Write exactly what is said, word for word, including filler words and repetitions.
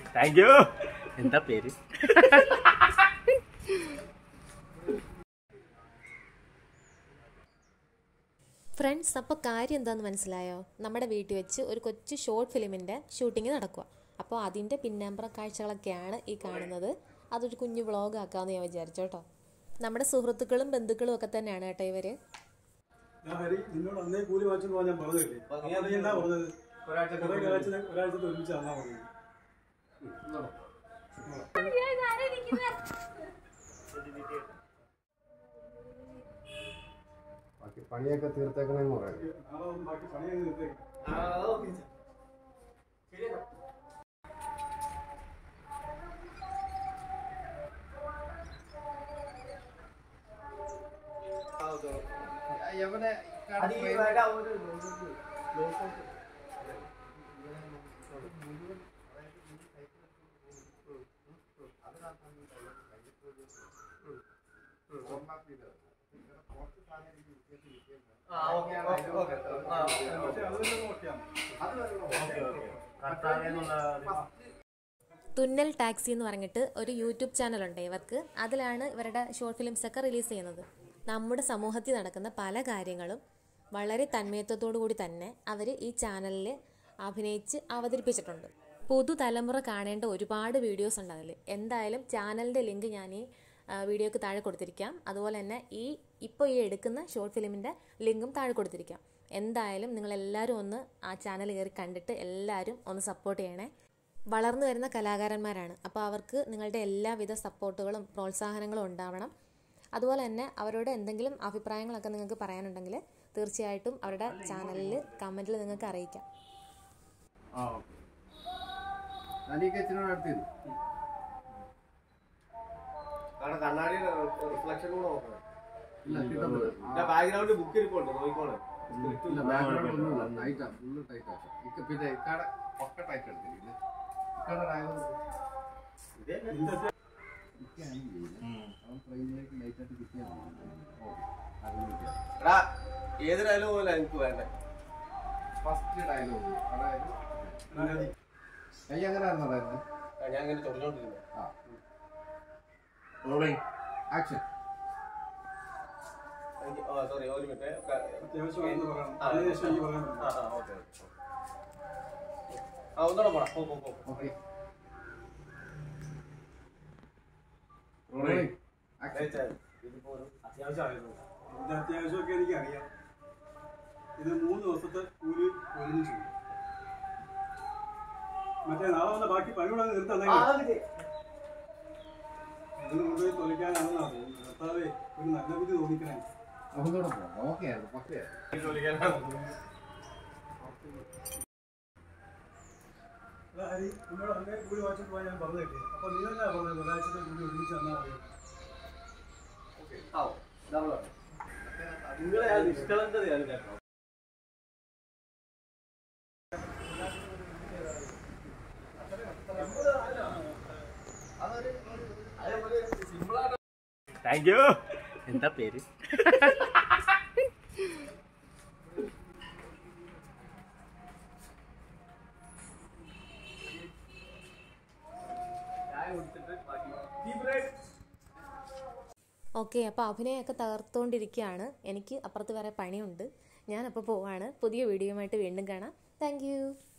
Thank you. എന്താ പേര്? Friends, അപ്പോൾ കാര്യം എന്താണെന്ന് മനസ്സിലായോ? നമ്മുടെ വീട്ടിൽ വെച്ച് ഒരു കൊച്ചു ഷോർട്ട് ഫിലിമിൻ്റെ ഷൂട്ടിംഗ് നടക്കുക. അപ്പോൾ അതിൻ്റെ പിന്നാമ്പുറ കാഴ്ചകളൊക്കെയാണ് ഈ കാണുന്നത്. അതൊരു കുഞ്ഞു വ്ളോഗ് ആക്കാമെന്ന് ഞാൻ വിചാരിച്ചു കേട്ടോ. നമ്മുടെ സുഹൃത്തുക്കളും ബന്ധുക്കളും ഒക്കെ തന്നെയാണ് കേട്ടോ ഇവർ. പണിയൊക്കെ തീർത്തേക്കണെന്ന് പറയാം. എവിടെ തുന്നൽ ടാക്സി എന്ന് പറഞ്ഞിട്ട് ഒരു യൂട്യൂബ് ചാനലുണ്ട് ഇവർക്ക്. അതിലാണ് ഇവരുടെ ഷോർട്ട് ഫിലിംസൊക്കെ റിലീസ് ചെയ്യുന്നത്. നമ്മുടെ സമൂഹത്തിൽ നടക്കുന്ന പല കാര്യങ്ങളും വളരെ തന്മയത്വത്തോടു കൂടി തന്നെ അവർ ഈ ചാനലിൽ അഭിനയിച്ച് അവതരിപ്പിച്ചിട്ടുണ്ട്. പുതുതലമുറ കാണേണ്ട ഒരുപാട് വീഡിയോസ് ഉണ്ട് അതിൽ. എന്തായാലും ചാനലിൻ്റെ ലിങ്ക് ഞാൻ ഈ വീഡിയോക്ക് താഴെ കൊടുത്തിരിക്കാം. അതുപോലെ തന്നെ ഈ ഇപ്പോൾ ഈ എടുക്കുന്ന ഷോർട്ട് ഫിലിമിൻ്റെ ലിങ്കും താഴെ കൊടുത്തിരിക്കാം. എന്തായാലും നിങ്ങളെല്ലാവരും ഒന്ന് ആ ചാനൽ കയറി കണ്ടിട്ട് എല്ലാവരും ഒന്ന് സപ്പോർട്ട് ചെയ്യണേ. വളർന്നു വരുന്ന കലാകാരന്മാരാണ്, അപ്പോൾ അവർക്ക് നിങ്ങളുടെ എല്ലാവിധ സപ്പോർട്ടുകളും പ്രോത്സാഹനങ്ങളും ഉണ്ടാവണം. അതുപോലെ തന്നെ അവരോട് എന്തെങ്കിലും അഭിപ്രായങ്ങളൊക്കെ നിങ്ങൾക്ക് പറയാനുണ്ടെങ്കിൽ തീർച്ചയായിട്ടും അവരുടെ ചാനലിൽ കമൻറ്റിൽ നിങ്ങൾക്ക് അറിയിക്കാം. ബാക്ക്ഗ്രൗണ്ട് ബുക്ക് ഇരിപ്പുണ്ട്, നോക്കിക്കോളെ. പിന്നെ ഒക്കെ ടൈറ്റ് എടുത്തിരിക്കില്ല. ഏത് ഡയലോഗ് പോലെ എനിക്ക് വേണ്ടേ? ഫസ്റ്റ് ഡയലോഗ് അതായത് കൈ എങ്ങനെയായിരുന്നു പറയുന്നത്? ഞാൻ ഇങ്ങനെ ചൊറിഞ്ഞോണ്ടിരുന്നു. ആക്ഷൻ. സോറി, ഒരു മിനിറ്റ്. ആ ഒന്നൂടെ പോടാ. പോ പോ പോ. ഓക്കെ. ഇതിപ്പോ ഒരു അത്യാവശ്യമായിരുന്നു. ഇത് അത്യാവശ്യമൊക്കെ എനിക്കറിയാം. ഇത് മൂന്ന് ദിവസത്തെ കൂലി ഒരുമിച്ച് മറ്റേ നാളെ വന്ന ബാക്കി പണിയോടെ നിർത്തണ്ടെങ്കിൽ ഇതിന് കൊണ്ടുപോയി തൊലിക്കാനാണെന്നാ തോന്നുന്നത്. കർത്താവേ, ഒരു നല്ല ബുദ്ധി തോന്നിക്കണേ. ഒന്നുകൂടെ പോകാം. ഓക്കെ ആയിരുന്നു, പക്ഷേ ഹരി നിന്നോട് അങ്ങനെ കൂലി വാങ്ങിച്ചിട്ട് പോയാൽ ഞാൻ പറഞ്ഞു കിട്ടിയത്. അപ്പൊ നീ തന്നെ പറഞ്ഞത് ഒരാഴ്ചത്തെ കൂലി ഒരുമിച്ച് തന്നാൽ മതി. നിങ്ങളെ ആ നിഷ്കളങ്കതയാണ് കേട്ടോ. Thank you. എന്താ പേര്? ഓക്കെ, അപ്പോൾ അഭിനയമൊക്കെ തകർത്തുകൊണ്ടിരിക്കുകയാണ്. എനിക്ക് അപ്പുറത്ത് വേറെ പണിയുണ്ട്. ഞാനപ്പോൾ പോവാണ്. പുതിയ വീഡിയോയുമായിട്ട് വീണ്ടും കാണാം. Thank U.